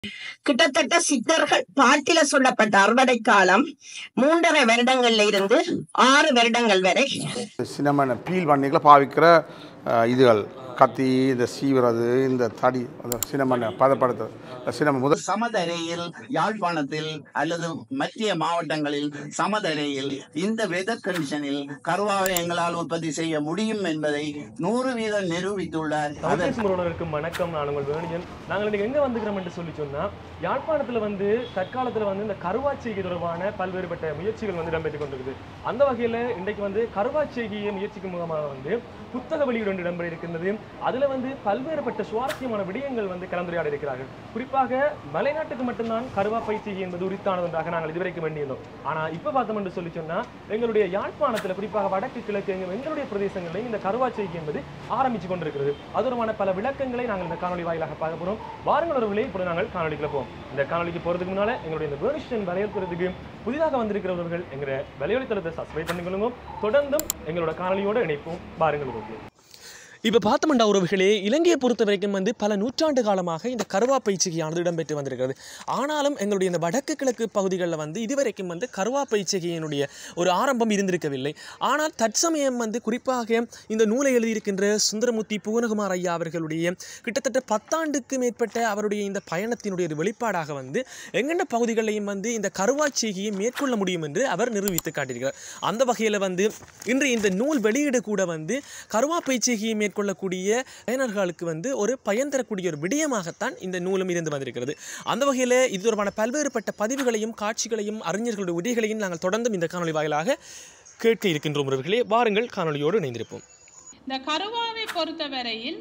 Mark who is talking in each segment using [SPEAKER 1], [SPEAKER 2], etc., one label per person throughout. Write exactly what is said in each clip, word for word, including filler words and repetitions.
[SPEAKER 1] கிட்டத்தட்ட சித்தர்கள் பாட்டில சொல்லப்பட்ட அறுவடை காலம் மூன்றரை வருடங்கள்ல இருந்து ஆறு வருடங்கள் வரை
[SPEAKER 2] சினிமா பீல் பண்ணிகளை பாவிக்கிற இதுகள் கத்தி இந்த சீவுறது இந்த தடி சினிமனை பதப்படுத்துறது சினிமா முதல்
[SPEAKER 3] சமதரையில் யாழ்ப்பாணத்தில் அல்லது மத்திய மாவட்டங்களில் சமதரையில் இந்த வெதர் கண்டிஷனில் கருவாவை எங்களால் உற்பத்தி செய்ய முடியும் என்பதை நூறு வீதம் நிரூபித்துள்ளார்.
[SPEAKER 4] வணக்கம், நான் உங்கள் வேணியன். நாங்கள் இன்னைக்கு எங்க வந்துக்கிறோம் என்று சொல்லி சொன்னா, யாழ்ப்பாணத்துல வந்து தற்காலத்துல வந்து இந்த கருவாச்செய்கை தொடர்பான பல்வேறுபட்ட முயற்சிகள் வந்து இடம்பெற்றுக் கொண்டிருக்குது. அந்த வகையில இன்றைக்கு வந்து கருவாச்செய்கையை முயற்சிக்கும் மூலமாக வந்து புத்தக வெளியீடு ஒன்று இடம்பெற இருக்கின்றது. அதுல வந்து பல்வேறுபட்ட சுவாரஸ்யமான விடயங்கள் வந்து கலந்துரையாட இருக்கிறார்கள். குறிப்பாக மலைநாட்டுக்கு மட்டும்தான் கருவா பயிற்சிகை என்பது உரித்தானது ஒன்றாக நாங்கள் இதுவரைக்கும் வேண்டியிருந்தோம். ஆனா இப்ப பார்த்தோம் என்று சொல்லி சொன்னா, எங்களுடைய யாழ்ப்பாணத்துல குறிப்பாக வடக்கு கிழக்கு எங்களுடைய பிரதேசங்களில் இந்த கருவாச்செய்கை என்பது ஆரம்பிச்சு கொண்டிருக்கிறது. அதுமான பல விளக்கங்களை நாங்கள் இந்த காணொலி வாயிலாக பார்க்க போறோம். வாருங்கள் உறவுகளே, இப்போது நாங்கள் காணொலிக்குள்ள போவோம். இந்த காணொலிக்கு போறதுக்கு முன்னால எங்களுடைய இந்த வேர்னிஷன் வரையறுக்கிறதுக்கு புதிதாக வந்திருக்கிறவர்கள் எங்களுடைய வலையொலி தளத்தை சப்ஸ்கிரைப் பண்ணிக்கொள்ளுங்க. தொடர்ந்தும் எங்களோட காணொலியோடு இணைப்போம். பாருங்கள் உறவுகளே. இப்போ பார்த்தோம்டா உறவுகளே, இலங்கையை பொறுத்த வரைக்கும் வந்து பல நூற்றாண்டு காலமாக இந்த கருவா பயிற்சிகையானது இடம்பெற்று வந்திருக்கிறது. ஆனாலும் எங்களுடைய இந்த வடக்கு கிழக்கு பகுதிகளில் வந்து இதுவரைக்கும் வந்து கருவா பயிற்சிகையினுடைய ஒரு ஆரம்பம் இருந்திருக்கவில்லை. ஆனால் தற்சமயம் வந்து குறிப்பாக இந்த நூலை எழுதியிருக்கின்ற சுந்தரமூர்த்தி பூவனகுமார் ஐயா அவர்களுடைய கிட்டத்தட்ட பத்தாண்டுக்கு மேற்பட்ட அவருடைய இந்த பயணத்தினுடைய ஒரு வெளிப்பாடாக வந்து எங்கெண்ட பகுதிகளையும் வந்து இந்த கருவாச்செய்கையை மேற்கொள்ள முடியும் என்று அவர் நிரூபித்து காட்டியிருக்கிறார். அந்த வகையில் வந்து இன்று இந்த நூல் வெளியீடு கூட வந்து கருவா பயிற்சிகையை கொள்ளக்கூடிய பயனர்களுக்கு வந்து ஒரு பயன் தரக்கூடிய ஒரு விடயமாகத்தான் இந்த நூலும் இருந்து வந்திருக்கிறது. அந்த வகையில் இது தொடர்பான பல்வேறுபட்ட பதிவுகளையும் காட்சிகளையும் அறிஞர்களுடைய உரைகளையும் நாங்கள் தொடர்ந்தும் இந்த காணொலி வாயிலாக கேட்க இருக்கின்றோம். உறவுகளே, வாருங்கள் காணொலியோடு இணைந்திருப்போம்.
[SPEAKER 5] இந்த கருவாவை பொறுத்தவரையில்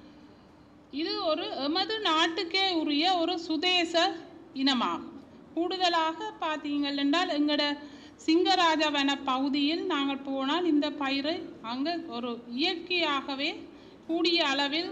[SPEAKER 5] இது ஒரு எமது நாட்டுக்கே உரிய ஒரு சுதேச இனமாகும். கூடுதலாக பார்த்தீங்கள் என்றால் எங்களோட சிங்கராஜ வன பகுதியில் நாங்கள் போனால் இந்த பயிரை அங்கே ஒரு இயற்கையாகவே கூடிய அளவில்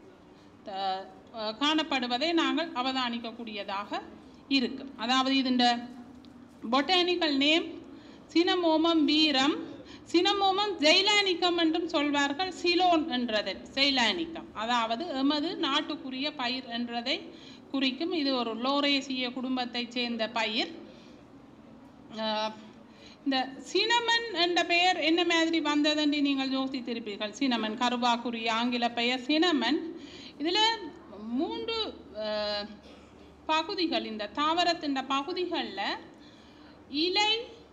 [SPEAKER 5] காணப்படுவதை நாங்கள் அவதானிக்கக்கூடியதாக இருக்கும். அதாவது இந்த பொட்டானிக்கல் நேம் சினமோமம் வீரம், சினமோமம் ஜெய்லானிக்கம் என்றும் சொல்வார்கள். சிலோன் என்றதை ஜெய்லானிக்கம், அதாவது எமது நாட்டுக்குரிய பயிர் என்றதை குறிக்கும். இது ஒரு லோரேசிய குடும்பத்தைச் சேர்ந்த பயிர். இந்த சினமன் என்ற பெயர் என்ன மாதிரி வந்ததென்று நீங்கள் யோசித்திருப்பீர்கள். சினமன் கருவாக்குரிய ஆங்கில பெயர் சினமன். இதில் மூன்று பகுதிகள், இந்த தாவரத்தின் பகுதிகளில் இலை,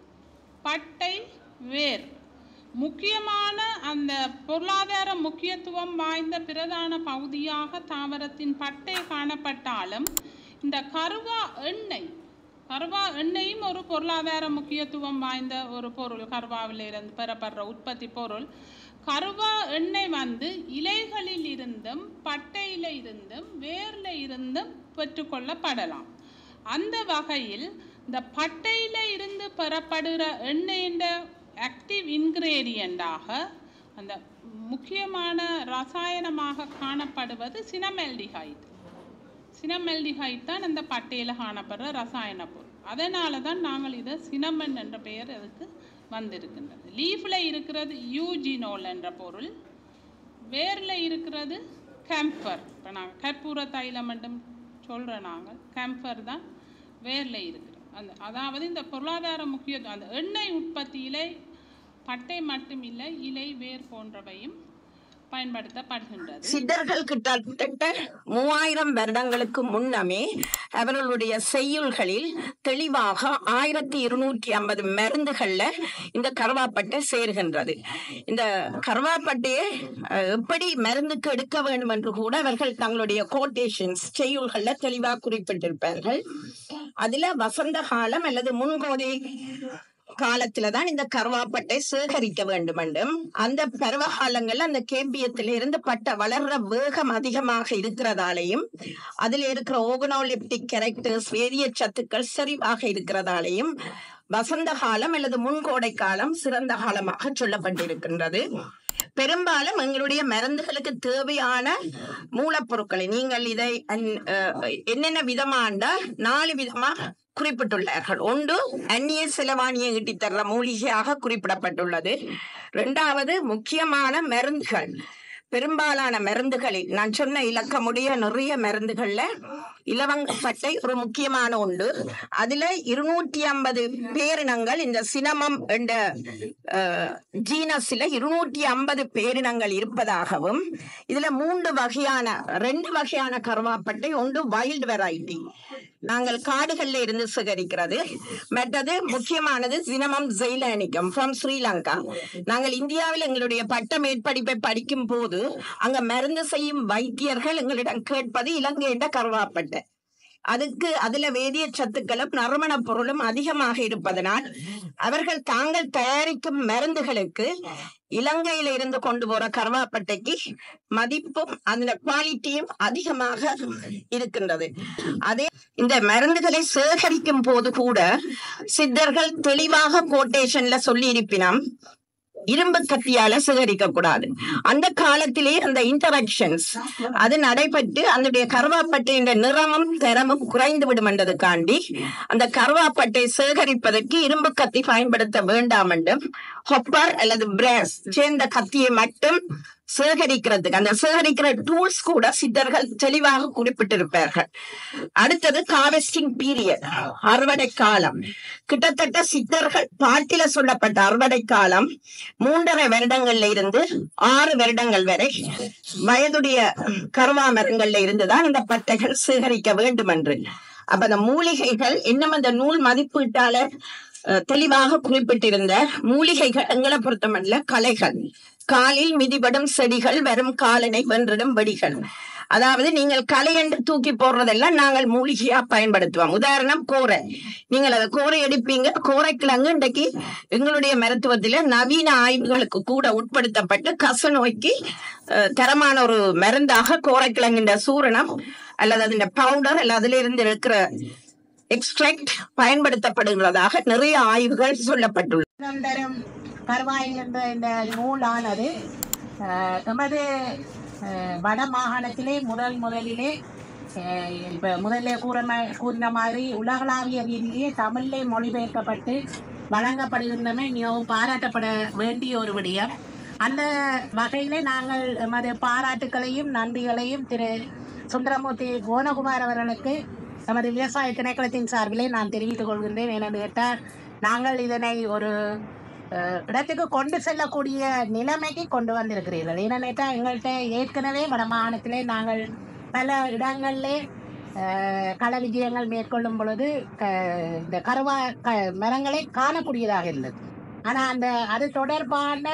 [SPEAKER 5] பட்டை, வேர் முக்கியமான அந்த பொருளாதார முக்கியத்துவம் வாய்ந்த பிரதான பகுதியாக தாவரத்தின் பட்டை காணப்பட்டாலும் இந்த கருவா எண்ணெய் கருவா எண்ணெயும் ஒரு பொருளாதார முக்கியத்துவம் வாய்ந்த ஒரு பொருள். கருவாவில் இருந்து பெறப்படுற உற்பத்தி பொருள். கருவா எண்ணெய் வந்து இலைகளில் இருந்தும் பட்டையில இருந்தும் வேர்ல இருந்தும் பெற்றுக்கொள்ளப்படலாம். அந்த வகையில் இந்த பட்டையில இருந்து பெறப்படுகிற எண்ணெயின் ஆக்டிவ் இன்கிரீடியண்டாக அந்த முக்கியமான ரசாயனமாக காணப்படுவது சினமெல்டிஹைட். சினமெல்டிஹைட் தான் அந்த பட்டையில் காணப்படுற ரசாயன பொருள். அதனால தான் நாங்கள் இதை சினமன் என்ற பெயர் அதுக்கு வந்திருக்கின்றது. லீஃபில் இருக்கிறது யூஜினோல் என்ற பொருள், வேரில் இருக்கிறது கேம்பர். இப்போ நாங்கள் கற்பூர தைலம் என்றும் சொல்கிறோம். நாங்கள் கேம்பர் தான் வேரில் இருக்கிறோம். அந்த அதாவது இந்த பொருளாதார முக்கியத்துவம் அந்த எண்ணெய் உற்பத்தியிலே பட்டை மட்டும் இல்லை, இலை, வேர் போன்றவையும் பயன்படுத்தப்படுகின்றது.
[SPEAKER 1] சித்தர்கள் கிட்டத்தட்ட மூவாயிரம் வருடங்களுக்கு முன்னமே அவர்களுடைய செய்யுள்களில் தெளிவாக ஆயிரத்தி இருநூற்றி ஐம்பது மருந்துகள்ல இந்த கருவாப்பட்டை சேர்கின்றது. இந்த கருவாப்பட்டையை எப்படி மருந்துக்கு எடுக்க வேண்டும் என்று கூட அவர்கள் தங்களுடைய கோட்டேஷன்ஸ் செய்யுள்கள்ல தெளிவாக குறிப்பிட்டிருப்பார்கள். அதுல வசந்த காலம் அல்லது முன்கோதை காலத்துலதான் இந்த கருவாப்பட்டை சேகரிக்க வேண்டும் என்றும், அந்த பருவ காலங்கள்ல அந்த கேம்பியத்தில இருந்து பட்டை வளர்ற வேகம் அதிகமாக இருக்கிறதாலையும் அதுல இருக்கிற ஓகனோலிப்டிக் கேரக்டர்ஸ் வேதிய சத்துக்கள் செறிவாக இருக்கிறதாலையும் வசந்த காலம் அல்லது முன்கோடை காலம் சிறந்த காலமாக சொல்லப்பட்டிருக்கின்றது. பெரும்பாலும் எங்களுடைய மருந்துகளுக்கு தேவையான மூலப்பொருட்களை நீங்கள் இதை என்னென்ன விதமாண்டா நாலு விதமா குறிப்பிட்டுள்ளார்கள். ஒன்று அந்நிய செலவாணியை ஈட்டித்தர்ற மூலிகையாக குறிப்பிடப்பட்டுள்ளது. இரண்டாவது முக்கியமான மருந்துகள் பெரும்பாலான மருந்துகளில் நான் சொன்ன இலக்கமுடைய நிறைய மருந்துகள்ல இலவங்கப்பட்டை ஒரு முக்கியமான உண்டு. அதுல இருநூற்றி ஐம்பது பேரினங்கள் இந்த சினமம் என்ற ஜீனஸ்ல இருநூற்றி ஐம்பது பேரினங்கள் இருப்பதாகவும், இதுல மூன்று வகையான ரெண்டு வகையான கருவாப்பட்டை, ஒன்று வைல்டு வெரைட்டி நாங்கள் காடுகள்ல இருந்து சேகரிக்கிறது, மற்றது முக்கியமானது சினமம் ஜெய்லானிக்கம் ஃப்ரம் ஸ்ரீலங்கா. நாங்கள் இந்தியாவில் எங்களுடைய பட்ட மேற்படிப்பை படிக்கும் போது அங்க மருந்து செய்யும் வைத்தியர்கள் எங்களிடம் கேட்பது இலங்கையிட கருவாப்பட்டை. அதுக்கு அதுல வேதிய சத்துக்களும் நறுமண பொருளும் அதிகமாக இருப்பதனால் அவர்கள் தாங்கள் தயாரிக்கும் மருந்துகளுக்கு இலங்கையில இருந்து கொண்டு போற கருவாப்பட்டைக்கு மதிப்பும் அந்த குவாலிட்டியும் அதிகமாக இருக்கின்றது. அதே இந்த மருந்துகளை சேகரிக்கும் போது கூட சித்தர்கள் தெளிவாக கோட்டேஷன்ல சொல்லி இருப்பினம் இரும்பு கத்தியால சேகரிக்க கூடாது. அந்த காலத்திலே அந்த இன்டராக்ஷன்ஸ் அது நடைபெற்று அதனுடைய கருவாப்பட்டையின் நிறமும் தரமும் குறைந்து விடும் என்றதுக்காண்டி அந்த கருவாப்பட்டை சேகரிப்பதற்கு இரும்பு கத்தி பயன்படுத்த வேண்டாம் என்றும் ஹொப்பர் அல்லது பிரேஸ் சேர்ந்த கத்தியை மட்டும் சேகரிக்கிறதுக்கு அந்த சேகரிக்கிற டூல்ஸ் கூட சித்தர்கள் தெளிவாக குறிப்பிட்டிருப்பார்கள். அடுத்தது ஹார்வெஸ்டிங் பீரியட், அறுவடை காலம். கிட்டத்தட்ட சித்தர்கள் பாட்டில சொல்லப்பட்ட அறுவடை காலம் மூன்றரை வருடங்கள்ல இருந்து ஆறு வருடங்கள் வரை வயதுடைய கருவா மரங்கள்ல இருந்துதான் இந்த பட்டைகள் சேகரிக்க வேண்டும் என்று. அப்ப அந்த மூலிகைகள் இன்னும் அந்த நூல் மதிப்பீட்டால தெளிவாக குறிப்பிட்டிருந்த மூலிகைகள் எங்களை பொறுத்தமல்ல கலைகள், காலில் மிதிபடும் செடிகள், வரும் காலனை வென்றிடும் வெடிகள். அதாவது நீங்கள் கலை என்று தூக்கி போடுறதெல்லாம் நாங்கள் மூலிகையா பயன்படுத்துவோம். உதாரணம் கோரை, நீங்கள் அதை கோரை எடுப்பீங்க. கோரைக்கிழங்கு இன்றைக்கு எங்களுடைய மருத்துவத்தில நவீன ஆய்வுகளுக்கு கூட உட்படுத்தப்பட்டு கச நோய்க்கு தரமான ஒரு மருந்தாக கோரைக்கிழங்கின்ற சூரணம் அல்லது அதன் பவுடர் அல்லது அதுல இருந்து இருக்கிற எக்ஸ்ட்ராக்ட் பயன்படுத்தப்படுகிறதாக நிறைய ஆய்வுகள் சொல்லப்பட்டுள்ளது.
[SPEAKER 6] கருவாய் என்ற இந்த நூலானது எமது வட மாகாணத்திலே முதல் முதலிலே இப்ப முதல்ல கூற கூறின மாதிரி உலகளாவிய ரீதியிலே தமிழிலே மொழிபெயர்க்கப்பட்டு வழங்கப்படுகின்றன மிகவும் பாராட்டப்பட வேண்டிய ஒரு விடயம். அந்த வகையிலே நாங்கள் எமது பாராட்டுக்களையும் நன்றிகளையும் திரு சுந்தரமூர்த்தி கோனகுமார் அவர்களுக்கு நமது விவசாய திணைக்களத்தின் சார்பிலே நான் தெரிவித்துக் கொள்கின்றேன். ஏனென்று கேட்டால் நாங்கள் இதனை ஒரு இடத்துக்கு கொண்டு செல்லக்கூடிய நிலைமைக்கு கொண்டு வந்திருக்கிறீர்கள். ஏன்னு கேட்டால் எங்கள்கிட்ட ஏற்கனவே வட மாகாணத்திலே நாங்கள் பல இடங்களிலே கள விஜயங்கள் மேற்கொள்ளும் பொழுது இந்த கருவா க மரங்களை காணக்கூடியதாக இருந்தது. ஆனால் அந்த அது தொடர்பான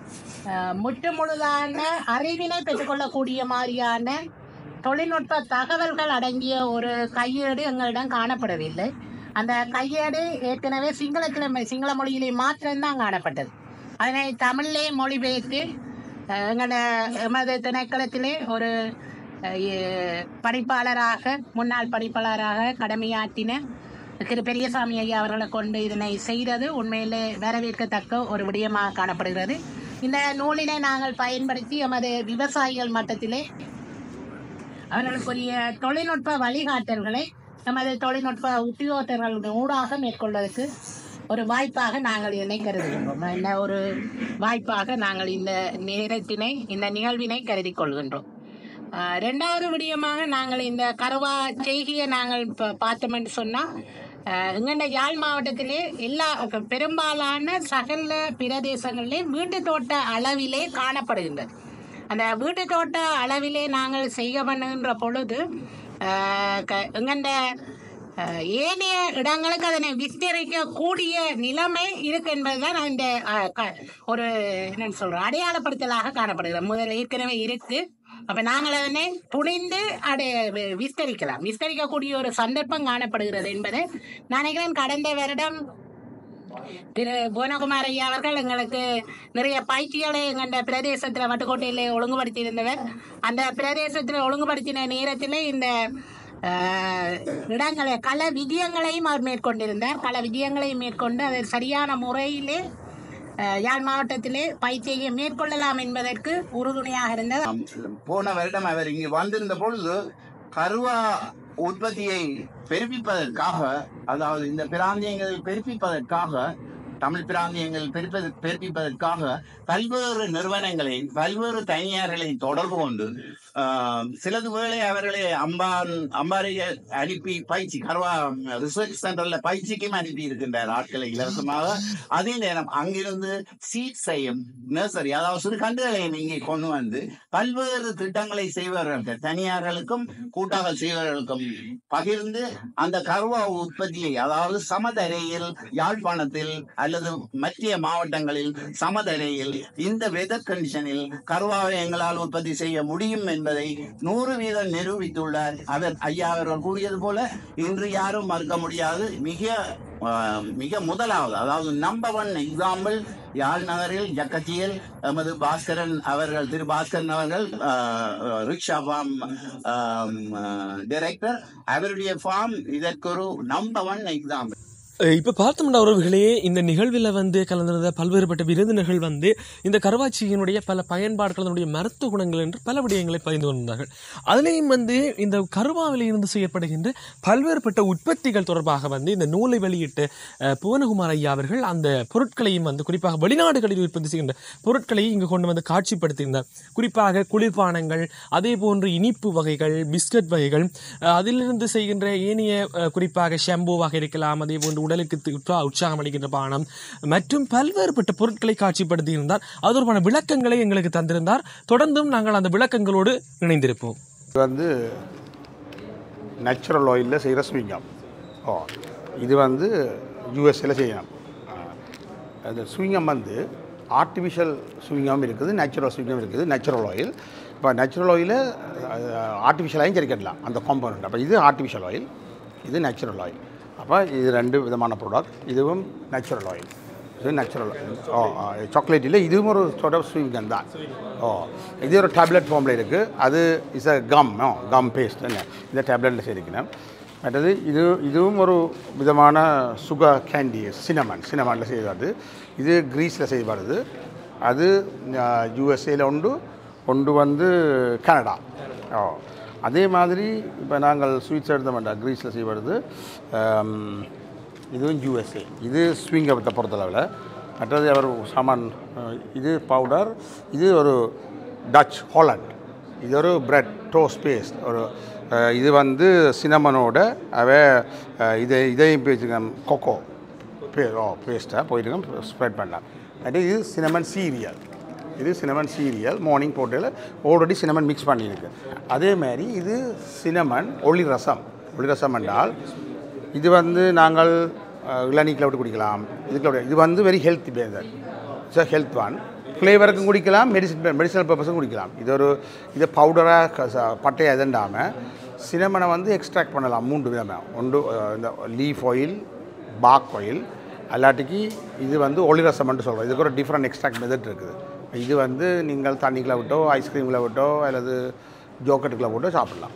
[SPEAKER 6] முற்று முழுதான அறிவினை பெற்றுக்கொள்ளக்கூடிய மாதிரியான தொழில்நுட்ப தகவல்கள் அடங்கிய ஒரு கையேடு எங்களிடம் காணப்படவில்லை. அந்த கையேடு ஏற்கனவே சிங்களத்தில் சிங்கள மொழியிலே மாத்திரம்தான் காணப்பட்டது. அதனை தமிழிலே மொழிபெயர்த்து எங்களோட எமது திணைக்களத்திலே ஒரு பணிப்பாளராக முன்னாள் பணிப்பாளராக கடமையாற்றின திரு பெரியசாமி ஐயா அவர்களை கொண்டு இதனை செய்தது உண்மையிலே வரவேற்கத்தக்க ஒரு விடயமாக காணப்படுகிறது. இந்த நூலினை நாங்கள் பயன்படுத்தி எமது விவசாயிகள் மட்டத்திலே அவர்களுக்குரிய தொழில்நுட்ப வழிகாட்டல்களை நமது தொழில்நுட்ப உத்தியோகத்தர்கள் ஊடாக மேற்கொள்வதற்கு ஒரு வாய்ப்பாக நாங்கள் இதனை கருதுகின்றோம். இந்த ஒரு வாய்ப்பாக நாங்கள் இந்த நேரத்தினை இந்த நிகழ்வினை கருதி கொள்கின்றோம். ரெண்டாவது விடயமாக நாங்கள் இந்த கருவா செய்கையை நாங்கள் இப்போ பார்த்தோம் என்று சொன்னால் எங்கண்ட யாழ் மாவட்டத்திலே எல்லா பெரும்பாலான சகல பிரதேசங்களிலே வீட்டு தோட்ட அளவிலே காணப்படுகின்றது. அந்த வீட்டு தோட்ட அளவிலே நாங்கள் செய்ய பண்ணுகின்ற பொழுது எங்கண்ட ஏனைய இடங்களுக்கு அதனை விஸ்தரிக்கக்கூடிய நிலைமை இருக்கு என்பதுதான் இந்த ஒரு என்னன்னு சொல்றோம் அடையாளப்படுத்தலாக காணப்படுகிறது. முதல் ஏற்கனவே இருக்கு. அப்ப நாங்கள் அதனை துணிந்து அடை விஸ்தரிக்கலாம் விஸ்தரிக்கக்கூடிய ஒரு சந்தர்ப்பம் காணப்படுகிறது என்பதை நினைக்கிறேன். கடந்த வருடம் திரு புவனகுமார் ஐயா அவர்கள் எங்களுக்கு நிறைய பயிற்சிகளை எங்கள் பிரதேசத்தில் வட்டுக்கோட்டையிலே ஒழுங்குபடுத்தி இருந்தவர். அந்த பிரதேசத்தில் ஒழுங்குபடுத்தின நேரத்தில் இந்த இடங்களை கள விஜயங்களையும் அவர் மேற்கொண்டிருந்தார். கள விஜயங்களையும் மேற்கொண்டு அதை சரியான முறையிலே யாழ் மாவட்டத்திலே பயிற்சியை மேற்கொள்ளலாம் என்பதற்கு உறுதுணையாக இருந்தது.
[SPEAKER 3] போன வருடம் அவர் இங்கு வந்திருந்த பொழுது கருவா உற்பத்தியை பெருப்பிப்பதற்காக, அதாவது இந்த பிராந்தியங்களை பெருப்பிப்பதற்காக தமிழ் பிராந்தியங்கள் பிரிப்பது பிறப்பிப்பதற்காக பல்வேறு நிறுவனங்களை பல்வேறு தனியார்களை தொடர்பு கொண்டு சிலது வேளை அவர்களை அம்பான் அம்பாறையை அனுப்பி பயிற்சி கர்வா ரிசர்ச் சென்டர்ல பயிற்சிக்கும் அனுப்பி இருக்கின்றார் ஆட்களை இலவசமாக. அதே நேரம் அங்கிருந்து சீட்ஸையும் நர்சரி அதாவது சிறு கன்றுகளையும் இங்கே கொண்டு வந்து பல்வேறு திட்டங்களை செய்வர்களுக்கு தனியார்களுக்கும் கூட்டாக செய்வர்களுக்கும் பகிர்ந்து அந்த கர்வா உற்பத்தியை அதாவது சமதரையில் யாழ்ப்பாணத்தில் அல்லது மத்திய மாவட்டங்களில் சமதரையில் இந்த வெதர் கண்டிஷனில் கர்வாவை எங்களால் உற்பத்தி செய்ய முடியும் என்பதை நூறு வீதம் நிரூபித்துள்ளார் அவர். ஐயா அவர்கள் கூறியது போல இன்று யாரும் மறுக்க முடியாது. மிக மிக முதலாவது அதாவது நம்பர் ஒன் எக்ஸாம்பிள் யாழ் நகரில் ஜக்கச்சியில் எமது பாஸ்கரன் அவர்கள் திரு பாஸ்கரன் அவர்கள் ரிக்ஷா ஃபார்ம் டைரக்டர், அவருடைய ஃபார்ம் இதற்கு ஒரு நம்பர் ஒன் எக்ஸாம்பிள்.
[SPEAKER 4] இப்போ பார்த்தோம்னா உறவுகளே, இந்த நிகழ்வில் வந்து கலந்திருந்த பல்வேறுபட்ட விருந்தினர்கள் வந்து இந்த கருவாச்சியினுடைய பல பயன்பாடுகள், அதனுடைய மருத்துவ குணங்கள் என்று பல விடயங்களை பகிர்ந்து கொண்டார்கள். அதிலையும் வந்து இந்த கருவாவில் இருந்து செய்யப்படுகின்ற பல்வேறுபட்ட உற்பத்திகள் தொடர்பாக வந்து இந்த நூலை வெளியிட்ட புவனகுமார் ஐயா அவர்கள் அந்த பொருட்களையும் வந்து குறிப்பாக வெளிநாடுகளில் உற்பத்தி செய்கின்ற பொருட்களை இங்கு கொண்டு வந்து காட்சிப்படுத்தியிருந்தார். குறிப்பாக குளிர்பானங்கள், அதே போன்று இனிப்பு வகைகள், பிஸ்கட் வகைகள், அதிலிருந்து செய்கின்ற ஏனைய குறிப்பாக ஷாம்பூவாக இருக்கலாம், அதே போன்று உடலுக்கு உற்சாகம் அளிக்கின்ற பானம் மற்றும் பல்வேறுபட்ட பொருட்களை காட்சிப்படுத்தியிருந்தார். அது தொடர்பான விளக்கங்களை எங்களுக்கு தந்திருந்தார். தொடர்ந்தும் நாங்கள் அந்த விளக்கங்களோடு இணைந்திருப்போம்.
[SPEAKER 2] இது வந்து நேச்சுரல் ஆயிலில் செய்கிற ஸ்விங்கம். ஓ இது வந்து யூஎஸ்ஏல செய்யணும். அது ஸ்விங்கம் வந்து ஆர்டிஃபிஷியல் ஸ்விங்கம் இருக்குது, நேச்சுரல் ஸ்விங்கம் இருக்குது. நேச்சுரல் ஆயில் இப்போ நேச்சுரல் ஆயிலில் ஆர்டிஃபிஷியலாகவும் சரிக்கலாம் அந்த காம்பவுண்ட். அப்போ இது ஆர்டிஃபிஷியல் ஆயில், இது நேச்சுரல் ஆயில். அப்போ இது ரெண்டு விதமான ப்ராடக்ட். இதுவும் நேச்சுரல் ஆயில், இது நேச்சுரல் ஓ சாக்லேட் இல்லை, இதுவும் ஒரு சார்ட் ஆஃப் ஸ்விங்கம் தான். ஓ இது ஒரு டேப்லெட் ஃபார்மில் இருக்குது. அது is a gum oh gum paste என்ன இந்த டேப்லெட்டில் சேர்க்கணும். மற்றது இது இதுவும் ஒரு விதமான சுகர் கேண்டி சினமன் சினமனில் செய்வது. இது கிரீஸில் செய்யப்படுது. அது யூஎஸ்ஏயில் உண்டு, ஒன்று வந்து கனடா. ஓ அதே மாதிரி இப்போ நாங்கள் ஸ்வீட்ஸ் எடுத்த மாட்டோம், கிரீஸில் செய்வது. இதுவும் யூஎஸ்ஏ. இது ஸ்விங்கத்தை பொறுத்தளவில். மற்றது அவர் சாமான் இது பவுடர், இது ஒரு டச் ஹாலண்ட், இது ஒரு பிரெட் டோஸ்ட் பேஸ்ட். ஒரு இது வந்து சினமனோட அவ இதை இதையும் பேச்சுக்கோங்க கொக்கோ பே ஓ பேஸ்ட்டாக போயிட்டு ஸ்ப்ரெட் பண்ணலாம். அது இது சினமன் சீரியல், இது சினமன் சீரியல் மார்னிங் போட்டில் ஆல்ரெடி சினமன் மிக்ஸ் பண்ணியிருக்கு. அதே மாதிரி இது சினமன் ஒளி ரசம். ஒளி ரசம் என்றால் இது வந்து நாங்கள் இளநீக்கில் விட்டு குடிக்கலாம். இதுக்குள்ள இது வந்து வெரி ஹெல்த்தி பேசர், இட்ஸ் அ ஹெல்த் ஒன். ஃப்ளேவருக்கும் குடிக்கலாம், மெடிசின் மெடிசனல் பர்பஸும் குடிக்கலாம். இது ஒரு இது பவுடராக பட்டையாக எதண்டாமல் சினமனை வந்து எக்ஸ்ட்ராக்ட் பண்ணலாம் மூன்று விதமாக. ஒன்று இந்த லீஃப் ஆயில், பாக் ஆயில், அல்லாட்டிக்கு இது வந்து ஒளி ரசம்னு சொல்கிறோம். இதுக்கு ஒரு டிஃப்ரெண்ட் எக்ஸ்ட்ராக்ட் மெத்தட் இருக்குது. இது வந்து நீங்கள் தண்ணிக்குள்ளே விட்டோ, ஐஸ்கிரீமில் விட்டோ, அல்லது ஜோக்கெட்டுக்குள்ளே விட்டோ சாப்பிட்லாம்.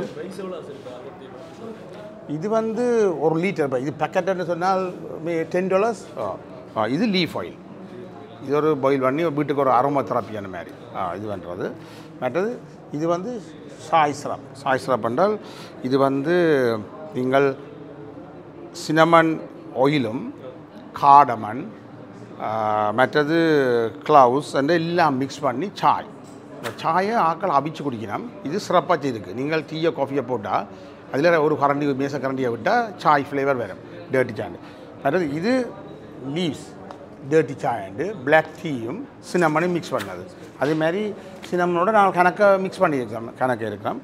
[SPEAKER 2] இது வந்து ஒரு லிட்டர் இது பேக்கெட்டுன்னு சொன்னால் டென் டாலர்ஸ். இது லீஃப் ஆயில், இது ஒரு பாயில் பண்ணி வீட்டுக்கு ஒரு அரோமா தெரப்பியான மாதிரி இது பண்ணுறது. மற்றது இது வந்து சாய் சிரப். சாய் சிரப் என்றால் இது வந்து நீங்கள் சினமன் ஆயிலும் காடமன் மற்றது க்ளவுஸ் அந்த எல்லாம் மிக்ஸ் பண்ணி சாய், இந்த சாயை ஆக்கள் அவிச்சு குடிக்கணும். இது சிறப்பாக செய்திருக்கு. நீங்கள் டீயை காஃபியை போட்டால் அதில் ஒரு கரண்டி மேச கரண்டியை விட்டால் சாய் ஃப்ளேவர் வரும், டேர்ட்டி சாண்டு. மற்றது இது லீவ்ஸ் டேர்ட்டி சாண்டு பிளாக் டீயும் சினமனும் மிக்ஸ் பண்ணது. அதேமாதிரி சினமனோட நாங்கள் கணக்கை மிக்ஸ் பண்ணியிருக்கோம், கணக்கு இருக்கிறோம்.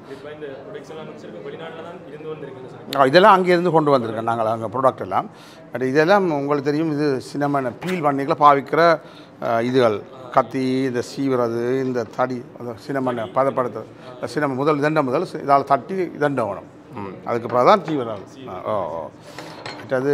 [SPEAKER 2] இதெல்லாம் அங்கேருந்து கொண்டு வந்திருக்கோம் நாங்கள் அங்கே ப்ராடக்ட் எல்லாம். பட் இதெல்லாம் உங்களுக்கு தெரியும், இது சினமனை பீல் பண்ணிக்கல பாவிக்கிற இதுகள், கத்தி, இந்த சீவுறது, இந்த தடி, அந்த சினமனை பதப்படுத்த சினமன் முதல் இதண்ட முதல் இதால் தட்டி இதண்ட வேணும். ம் அதுக்கப்புறம் தான் சீவுறது. ஓ ஓ மற்றது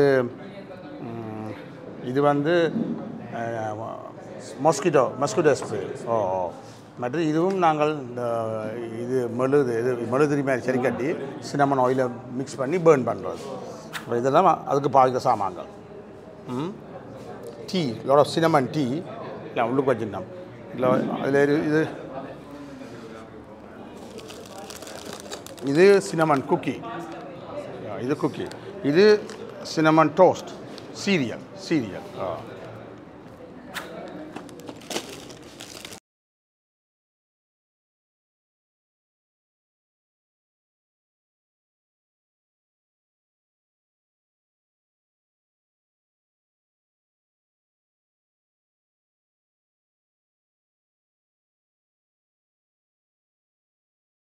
[SPEAKER 2] இது வந்து mosquito mosquito spray. Oh oh மற்றது இதுவும் நாங்கள் இந்த இது மெழுது இது மெழுதிரி மாதிரி சரி கட்டி சினமன் ஆயிலை மிக்ஸ் பண்ணி பேர்ன் பண்ணுறது. இப்போ இதெல்லாம் அதுக்கு பாவிக்கிற சாமான்கள். ம் டீ லோட சினமன் டீ இல்லை உள்ளுக்கு வச்சுருந்தோம். இல்லை அதில் இது இது சினமன் குக்கி, இது குக்கி. இது சினமன் டோஸ்ட். சீரியல் சீரியல் ஆ